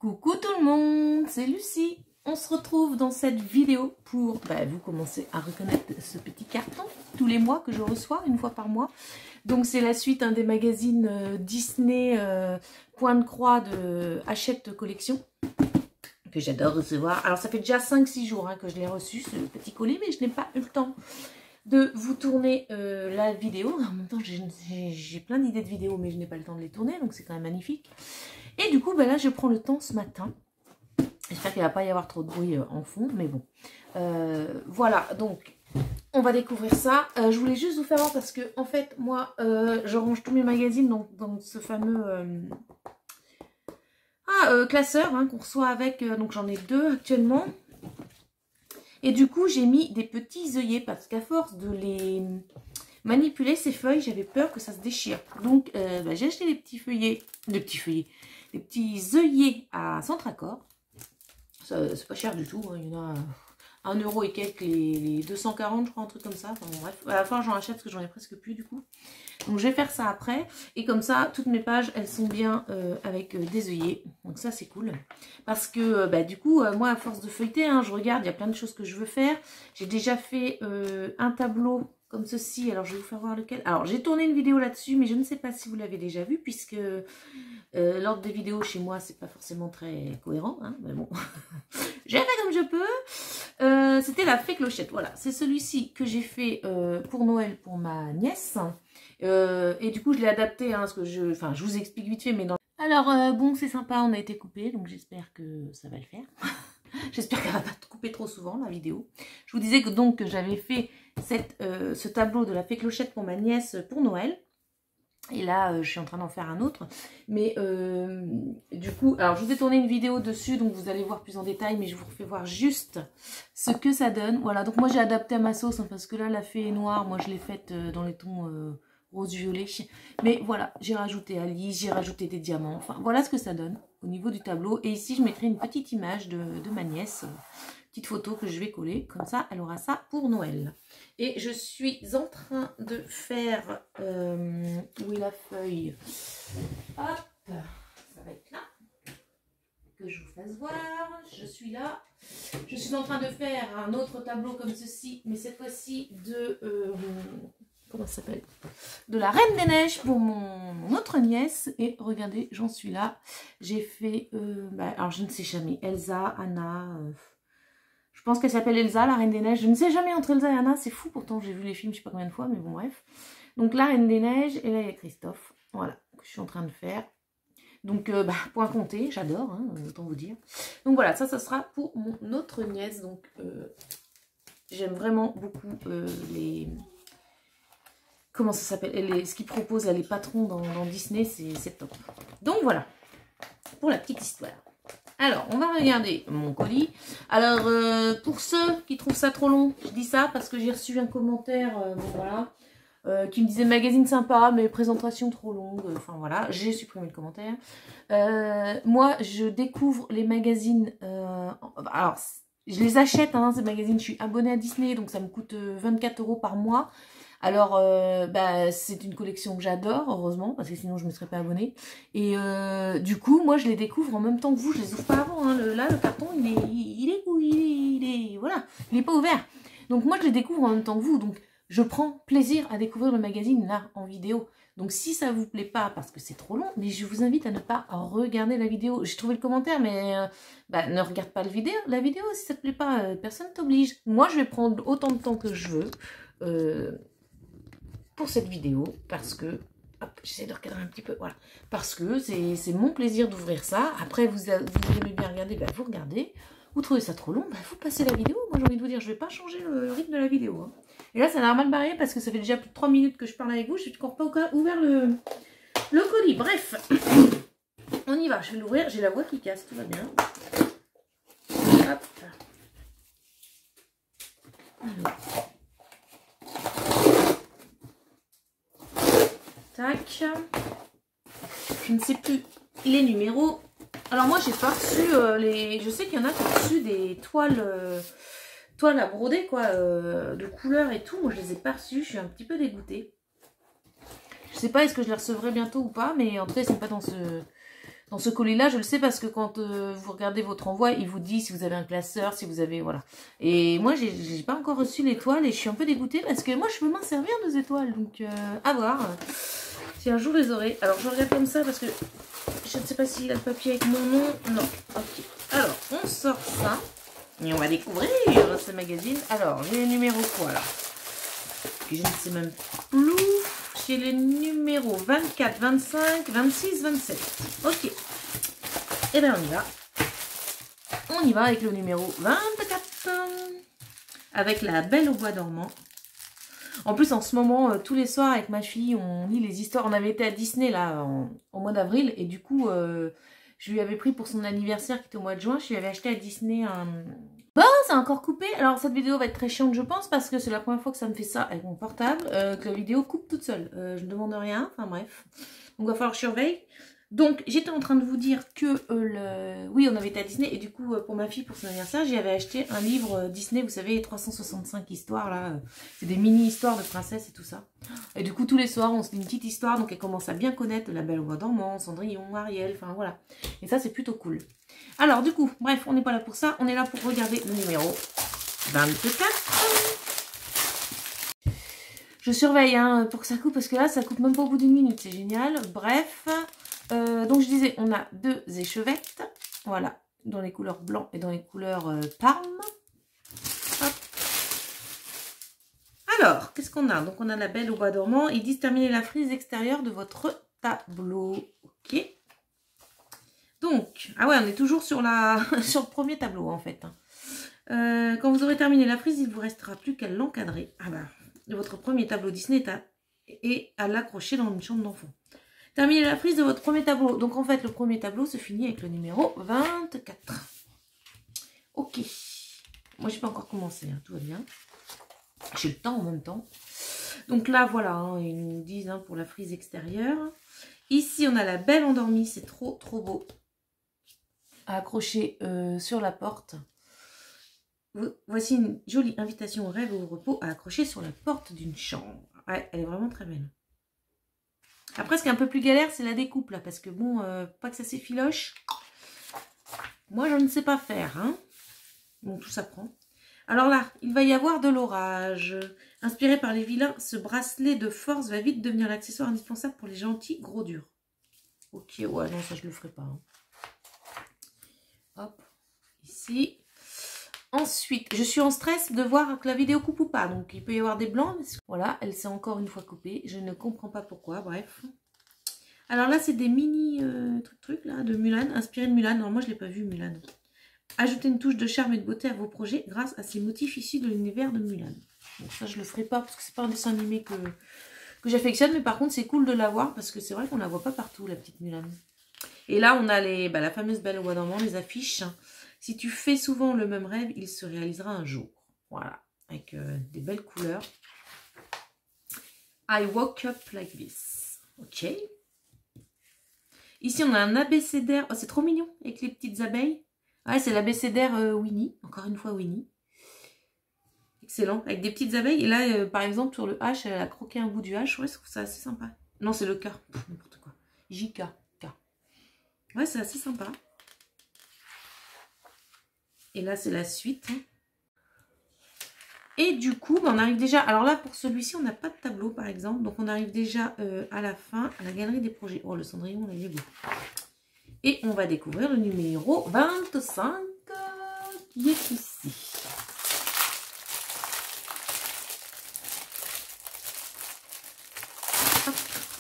Coucou tout le monde, c'est Lucie. On se retrouve dans cette vidéo pour, vous commencez à reconnaître ce petit carton tous les mois que je reçois, une fois par mois. Donc c'est la suite des magazines Disney Point de Croix de Hachette Collection que j'adore recevoir. Alors ça fait déjà 5-6 jours que je l'ai reçu, ce petit colis, mais je n'ai pas eu le temps de vous tourner la vidéo. En même temps, j'ai plein d'idées de vidéos, mais je n'ai pas le temps de les tourner, donc c'est quand même magnifique. Et du coup, là, je prends le temps ce matin. J'espère qu'il ne va pas y avoir trop de bruit en fond, mais bon. Voilà, donc, on va découvrir ça. Je voulais juste vous faire voir parce que, en fait, moi, je range tous mes magazines dans ce fameux classeur qu'on reçoit avec. Donc, j'en ai 2 actuellement. Et du coup, j'ai mis des petits œillets parce qu'à force de les manipuler, ces feuilles, j'avais peur que ça se déchire. Donc, j'ai acheté des petits feuillets, des petits œillets à Centracor. C'est pas cher du tout, il y en a 1 euro et quelques, les 240, je crois, un truc comme ça. Enfin, bon, bref, à la fin, j'en achète parce que j'en ai presque plus du coup. Donc, je vais faire ça après. Et comme ça, toutes mes pages, elles sont bien avec des œillets. Donc, ça, c'est cool. Parce que, du coup, moi, à force de feuilleter, je regarde, il y a plein de choses que je veux faire. J'ai déjà fait un tableau comme ceci. Alors, je vais vous faire voir lequel. Alors, j'ai tourné une vidéo là-dessus, mais je ne sais pas si vous l'avez déjà vu, puisque l'ordre des vidéos chez moi, c'est pas forcément très cohérent. Mais bon, j'ai fait comme je peux. C'était la fée clochette. Voilà, c'est celui-ci que j'ai fait pour Noël pour ma nièce. Et du coup, je l'ai adapté, parce que je vous explique vite fait, mais dans... Alors, bon, c'est sympa, on a été coupé, donc j'espère que ça va le faire. J'espère qu'elle va pas te couper trop souvent, la vidéo. Je vous disais que j'avais fait ce tableau de la fée clochette pour ma nièce pour Noël. Et là, je suis en train d'en faire un autre. Mais du coup, alors je vous ai tourné une vidéo dessus, donc vous allez voir plus en détail, mais je vous refais voir juste ce que ça donne. Voilà, donc moi j'ai adapté à ma sauce, parce que là, la fée est noire, moi je l'ai faite dans les tons rose-violet. Mais voilà, j'ai rajouté Alice, j'ai rajouté des diamants. Enfin, voilà ce que ça donne au niveau du tableau. Et ici, je mettrai une petite image de ma nièce, petite photo que je vais coller. Comme ça, elle aura ça pour Noël. Et je suis en train de faire... où est la feuille? Hop, ça va être là. Que je vous fasse voir. Je suis là. Je suis en train de faire un autre tableau comme ceci, mais cette fois-ci de... comment ça s'appelle? De la Reine des Neiges pour mon autre nièce. Et regardez, j'en suis là. J'ai fait... alors, je ne sais jamais. Elsa, Anna... je pense qu'elle s'appelle Elsa, la Reine des Neiges. Je ne sais jamais entre Elsa et Anna, c'est fou. Pourtant, j'ai vu les films, je sais pas combien de fois, mais bon, bref. Donc, la Reine des Neiges, et là, il y a Christophe. Voilà, que je suis en train de faire. Donc, point compté, j'adore, autant vous dire. Donc, voilà, ça sera pour mon autre nièce. Donc, j'aime vraiment beaucoup les... Comment ça s'appelle? Ce qu'ils proposent, là, les patrons dans Disney, c'est top. Donc, voilà, pour la petite histoire. Alors, on va regarder mon colis. Alors, pour ceux qui trouvent ça trop long, je dis ça parce que j'ai reçu un commentaire, qui me disait magazine sympa, mais présentation trop longue. Enfin, voilà, j'ai supprimé le commentaire. Moi, je découvre les magazines... alors, je les achète, ces magazines. Je suis abonnée à Disney, donc ça me coûte 24 € par mois. Alors, c'est une collection que j'adore, heureusement, parce que sinon je ne me serais pas abonnée. Et du coup, moi, je les découvre en même temps que vous. Je les ouvre pas avant. Là, le carton, voilà, il est pas ouvert. Donc, moi, je les découvre en même temps que vous. Donc, je prends plaisir à découvrir le magazine, là, en vidéo. Donc, si ça vous plaît pas, parce que c'est trop long, mais je vous invite à ne pas regarder la vidéo. J'ai trouvé le commentaire, mais ne regarde pas la vidéo, si ça te plaît pas, personne t'oblige. Moi, je vais prendre autant de temps que je veux. Pour cette vidéo, parce que, hop, j'essaie de recadrer un petit peu, voilà, parce que c'est mon plaisir d'ouvrir ça. Après, vous aimez bien regarder, vous regardez. Vous trouvez ça trop long, vous passez la vidéo. Moi, j'ai envie de vous dire, je vais pas changer le rythme de la vidéo. Et là, ça n'a mal barré parce que ça fait déjà plus de 3 minutes que je parle avec vous. Je n'ai encore pas ouvert le colis. Bref, on y va, je vais l'ouvrir. J'ai la voix qui casse, tout va bien. Hop. Alors. Tac. Je ne sais plus les numéros. Alors moi j'ai pas reçu je sais qu'il y en a qui ont reçu des toiles à broder quoi, de couleurs et tout. Moi je les ai pas reçues, je suis un petit peu dégoûtée. Je sais pas est-ce que je les recevrai bientôt ou pas, mais en tout cas ils sont pas dans Dans ce colis-là, je le sais parce que quand vous regardez votre envoi, il vous dit si vous avez un classeur, si vous avez... Voilà. Et moi, j'ai pas encore reçu l'étoile et je suis un peu dégoûtée parce que moi, je peux m'en servir des étoiles. Donc, à voir. Si un jour, je les aurai. Alors, je regarde comme ça parce que je ne sais pas s'il a le papier avec mon nom. Non. Ok. Alors, on sort ça. Et on va découvrir ce magazine. Alors, j'ai les numéros quoi, là? Je ne sais même plus. J'ai les numéros 24, 25, 26, 27. Ok. Et bien on y va. On y va avec le numéro 24. Avec la Belle au bois dormant. En plus, en ce moment, tous les soirs avec ma fille, on lit les histoires. On avait été à Disney là au mois d'avril. Et du coup, je lui avais pris pour son anniversaire qui était au mois de juin. Je lui avais acheté à Disney un... Bon, c'est encore coupé. Alors, cette vidéo va être très chiante, je pense, parce que c'est la première fois que ça me fait ça avec mon portable, que la vidéo coupe toute seule. Je ne demande rien, enfin bref. Donc, il va falloir que je surveille. Donc, j'étais en train de vous dire que, oui, on avait été à Disney, et du coup, pour ma fille, pour son anniversaire, j'y avais acheté un livre Disney, vous savez, 365 histoires, là. C'est des mini-histoires de princesses et tout ça. Et du coup, tous les soirs, on se dit une petite histoire, donc elle commence à bien connaître La Belle au bois dormant, Cendrillon, Ariel, enfin voilà. Et ça, c'est plutôt cool. Alors, du coup, bref, on n'est pas là pour ça, on est là pour regarder le numéro 24. Je surveille hein, pour que ça coupe, parce que là, ça coupe même pas au bout d'une minute, c'est génial. Bref, donc je disais, on a deux échevettes, voilà, dans les couleurs blanc et dans les couleurs parme. Hop. Alors, qu'est-ce qu'on a? Donc, on a la Belle au bois dormant. Ils disent terminer la frise extérieure de votre tableau. Ok. Donc, ah ouais, on est toujours sur, sur le premier tableau, en fait. Quand vous aurez terminé la frise, il ne vous restera plus qu'à l'encadrer. Ah bah, votre premier tableau Disney est à l'accrocher dans une chambre d'enfant. Terminez la frise de votre premier tableau. Donc, en fait, le premier tableau se finit avec le numéro 24. Ok. Moi, je n'ai pas encore commencé, hein, tout va bien. J'ai le temps en même temps. Donc là, voilà, hein, ils nous disent hein, pour la frise extérieure. Ici, on a la Belle endormie. C'est trop, trop beau. À accrocher sur la porte. Voici une jolie invitation au rêve ou au repos à accrocher sur la porte d'une chambre. Ouais, elle est vraiment très belle. Après, ce qui est un peu plus galère, c'est la découpe, là. Parce que bon, pas que ça s'effiloche. Moi, je ne sais pas faire, hein. Bon, tout s'apprend. Alors là, il va y avoir de l'orage. Inspiré par les vilains, ce bracelet de force va vite devenir l'accessoire indispensable pour les gentils gros durs. Ok, ouais, non, ça, je le ferai pas. Hein. Hop, ici. Ensuite, je suis en stress de voir que la vidéo coupe ou pas. Donc, il peut y avoir des blancs. Mais voilà, elle s'est encore une fois coupée. Je ne comprends pas pourquoi, bref. Alors là, c'est des mini trucs là, de Mulan, inspiré de Mulan. Alors moi, je ne l'ai pas vu, Mulan. Ajoutez une touche de charme et de beauté à vos projets grâce à ces motifs issus de l'univers de Mulan. Donc ça, je le ferai pas parce que c'est pas un dessin animé que j'affectionne. Mais par contre, c'est cool de la voir parce que c'est vrai qu'on la voit pas partout, la petite Mulan. Et là, on a la fameuse Belle au bois dormant, les affiches. Si tu fais souvent le même rêve, il se réalisera un jour. Voilà, avec des belles couleurs. I woke up like this. Ok. Ici, on a un abécédaire. Oh, c'est trop mignon, avec les petites abeilles. Ouais, c'est l'abécédaire Winnie. Encore une fois, Winnie. Excellent, avec des petites abeilles. Et là, par exemple, sur le H, elle a croqué un bout du H. Ouais, je trouve ça assez sympa. Non, c'est le K. N'importe quoi. JK. K. Ouais, c'est assez sympa. Et là, c'est la suite. Et du coup, on arrive déjà... Alors là, pour celui-ci, on n'a pas de tableau, par exemple. Donc, on arrive déjà à la fin, à la galerie des projets. Oh, le cendrillon, là, il est beau. Et on va découvrir le numéro 25 qui est ici. Hop.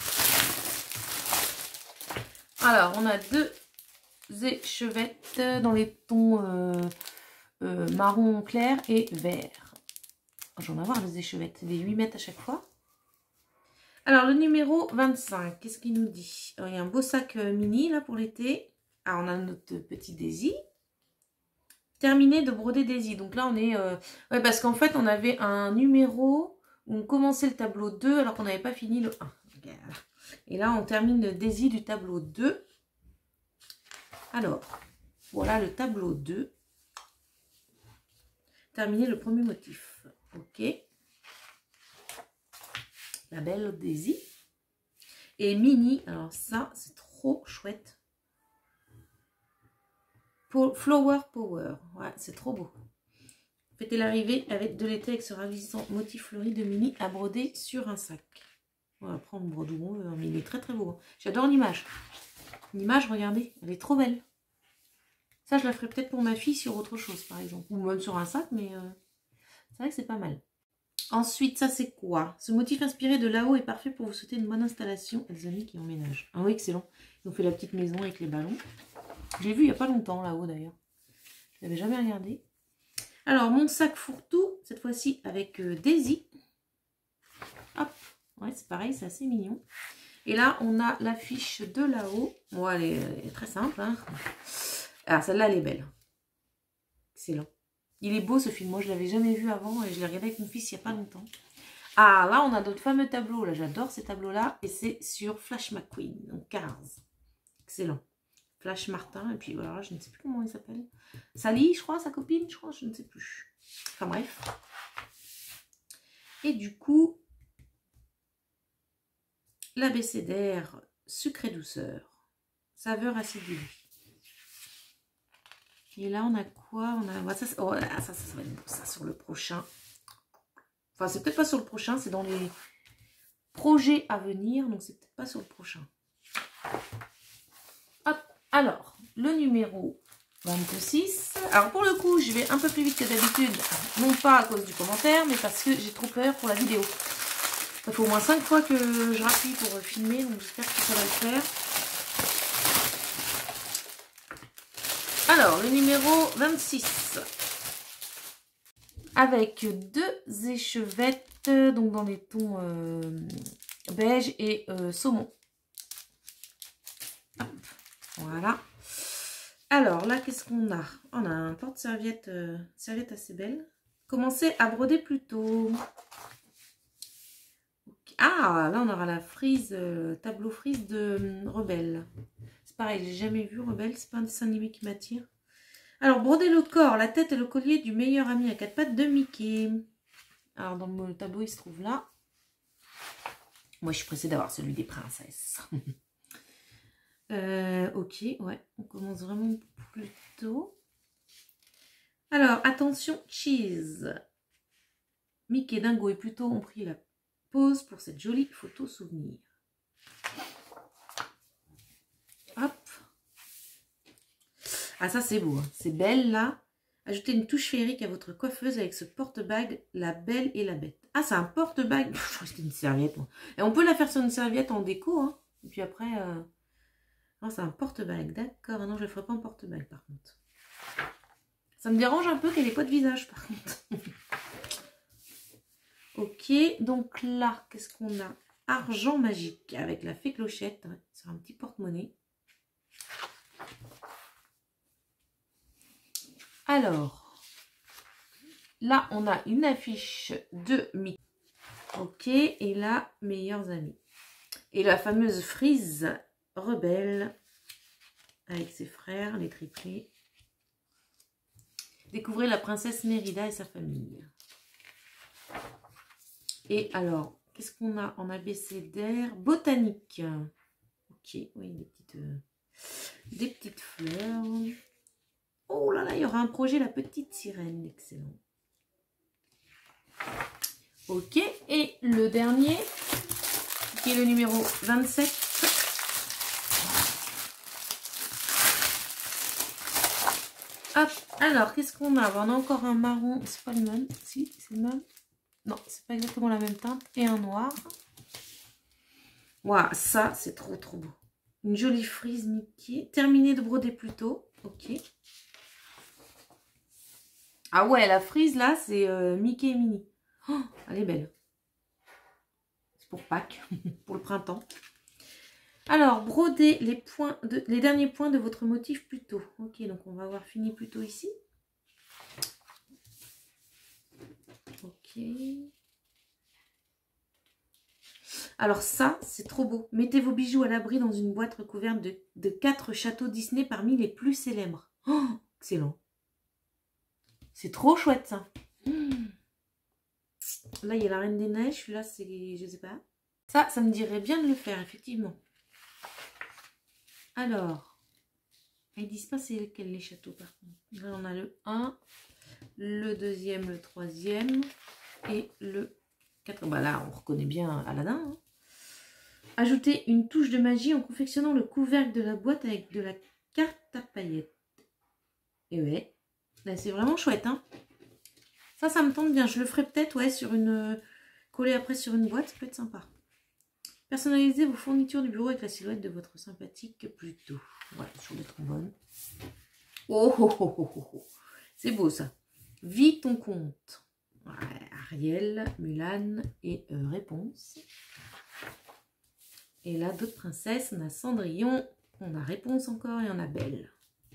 Alors, on a deux échevettes dans les tons marron clair et vert. J'en ai avoir des échevettes, des 8 mètres à chaque fois. Alors, le numéro 25, qu'est-ce qu'il nous dit? Il y a un beau sac mini, là, pour l'été. Ah, on a notre petit Daisy. Terminé de broder Daisy. Donc là, on est... ouais, parce qu'en fait, on avait un numéro où on commençait le tableau 2, alors qu'on n'avait pas fini le 1. Et là, on termine Daisy du tableau 2. Alors, voilà le tableau 2. Terminer le premier motif. Ok. La Belle Daisy. Et Mini, alors ça, c'est trop chouette. Flower Power. Ouais, c'est trop beau. Fêtez l'arrivée avec de l'été avec ce ravissant motif fleuri de mini à broder sur un sac. Bon, après on brode où on veut, mais il est très très beau. J'adore l'image. L'image, regardez, elle est trop belle. Ça, je la ferai peut-être pour ma fille sur autre chose, par exemple. Ou même sur un sac, mais c'est vrai que c'est pas mal. Ensuite, ça c'est quoi? Ce motif inspiré de là-haut est parfait pour vous souhaiter une bonne installation. Elsa qui emménage. Ah oui, excellent. Ils ont fait la petite maison avec les ballons. J'ai vu il n'y a pas longtemps là-haut d'ailleurs. Je n'avais jamais regardé. Alors, mon sac fourre-tout, cette fois-ci avec Daisy. Hop, ouais, c'est pareil, c'est assez mignon. Et là, on a l'affiche de là-haut. Bon, elle est très simple. Hein. Ah, celle-là, elle est belle. Excellent. Il est beau ce film, moi je l'avais jamais vu avant et je l'ai regardé avec mon fils il n'y a pas longtemps. Ah, là, on a d'autres fameux tableaux. Là, j'adore ces tableaux-là. Et c'est sur Flash McQueen, donc Cars. Excellent. Flash Martin, et puis voilà, je ne sais plus comment il s'appelle. Sally, je crois, sa copine, je crois, je ne sais plus. Enfin bref. Et du coup, l'abécédaire sucré douceur, saveur acidulée. Et là, on a quoi? On a ça, oh, ça va être beau, ça sur le prochain. Enfin, c'est peut-être pas sur le prochain, c'est dans les projets à venir, donc c'est peut-être pas sur le prochain. Hop, alors, le numéro 26. Alors, pour le coup, je vais un peu plus vite que d'habitude, non pas à cause du commentaire, mais parce que j'ai trop peur pour la vidéo. Ça fait au moins 5 fois que je rappuie pour filmer, donc j'espère que ça va le faire. Alors, le numéro 26. Avec deux échevettes, donc dans les tons beige et saumon. Hop, voilà. Alors là, qu'est-ce qu'on a? On a un porte-serviette serviette assez belle. Commencez à broder plus tôt. Ah, là on aura la frise, tableau frise de Rebelle. C'est pareil, j'ai jamais vu Rebelle, c'est pas un dessin animé qui m'attire. Alors, broder le corps, la tête et le collier du meilleur ami à quatre pattes de Mickey. Alors, dans le tableau, il se trouve là. Moi, je suis pressée d'avoir celui des princesses. Ok, ouais, on commence vraiment plus tôt. Alors, attention, cheese. Mickey, Dingo et Pluto ont pris la pause pour cette jolie photo souvenir. Hop. Ah, ça, c'est beau. Hein. C'est belle, là. Ajoutez une touche féerique à votre coiffeuse avec ce porte-bague, la belle et la bête. Ah, c'est un porte-bague. Je crois que c'était une serviette, moi. Et on peut la faire sur une serviette en déco, hein. Et puis après... Non, c'est un porte-bague. D'accord. Non, je ne le ferai pas en porte-bague, par contre. Ça me dérange un peu qu'elle n'ait pas de visage, par contre. Ok. Donc là, qu'est-ce qu'on a? Argent magique avec la fée clochette. Ouais, sur un petit porte-monnaie. Alors, là, on a une affiche de Mickey. Ok, et là, meilleurs amis. Et la fameuse frise Rebelle avec ses frères, les triplés. Découvrez la princesse Mérida et sa famille. Et alors, qu'est-ce qu'on a en abécédaire? Botanique. Ok, oui, des petites fleurs. Oh là là, il y aura un projet, la petite sirène. Excellent. Ok, et le dernier, qui est le numéro 27. Hop, alors, qu'est-ce qu'on a? On a encore un marron, c'est pas le même. Si, c'est le même. Non, c'est pas exactement la même teinte. Et un noir. Waouh, ça, c'est trop, trop beau. Une jolie frise Mickey. Terminé de broder plus tôt. Ok. Ah ouais, la frise là, c'est Mickey et Minnie. Oh, elle est belle. C'est pour Pâques, pour le printemps. Alors, brodez les derniers points de votre motif plus tôt. Ok, donc on va avoir fini plus tôt ici. Ok. Alors ça, c'est trop beau. Mettez vos bijoux à l'abri dans une boîte recouverte de 4 châteaux Disney parmi les plus célèbres. Oh, excellent. C'est trop chouette ça. Là, il y a la Reine des Neiges. Celui-là, c'est... je sais pas. Ça me dirait bien de le faire, effectivement. Alors, Ils disent pas c'est lequel les châteaux par contre. Là on a le 1, le deuxième, le troisième et le 4. Bah là on reconnaît bien Aladdin. Hein. Ajouter une touche de magie en confectionnant le couvercle de la boîte avec de la carte à paillettes. Et ouais, là c'est vraiment chouette. Hein. Ça me tente bien. Je le ferai peut-être ouais, sur une... coller après sur une boîte, ça peut être sympa. Personnalisez vos fournitures du bureau avec la silhouette de votre sympathique Pluto. Voilà, sur le trombone. Oh, oh, oh, oh, oh, oh. C'est beau ça. Vis ton compte. Ouais, Ariel, Mulan et Réponse. Et là, d'autres princesses. On a Cendrillon, on a Réponse encore et on a Belle.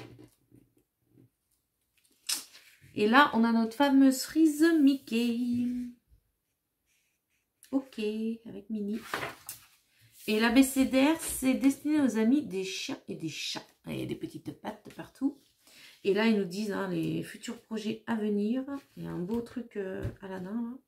Et là, on a notre fameuse frise Mickey. Ok, avec Minnie. Et l'abécédaire, c'est destiné aux amis des chiens et des chats. Il y a des petites pattes partout. Et là, ils nous disent hein, les futurs projets à venir. Il y a un beau truc Aladdin. Là.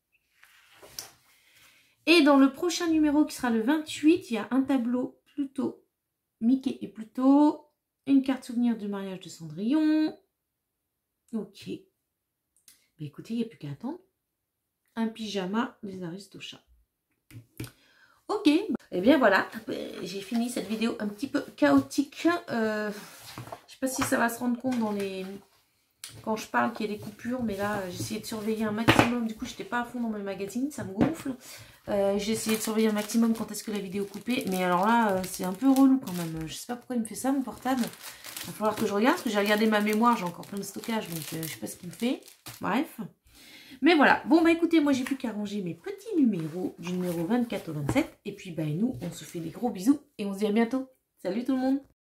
Et dans le prochain numéro, qui sera le 28, il y a un tableau Pluto, Mickey et Pluto. Une carte souvenir du mariage de Cendrillon. Ok. Bah, écoutez, il n'y a plus qu'à attendre. Un pyjama des Aristochats. Ok, et bien voilà, j'ai fini cette vidéo un petit peu chaotique. Je sais pas si ça va se rendre compte dans les... quand je parle qu'il y a des coupures, mais là j'ai essayé de surveiller un maximum. Du coup, j'étais pas à fond dans mes magazines, ça me gonfle. J'ai essayé de surveiller un maximum quand est-ce que la vidéo coupée, mais alors là c'est un peu relou quand même. Je sais pas pourquoi il me fait ça mon portable. Il va falloir que je regarde parce que j'ai regardé ma mémoire, j'ai encore plein de stockage, donc je sais pas ce qu'il me fait. Bref. Mais voilà, bon bah écoutez, moi j'ai plus qu'à ranger mes petits numéros du numéro 24 au 27. Et puis bah nous, on se fait des gros bisous et on se dit à bientôt. Salut tout le monde!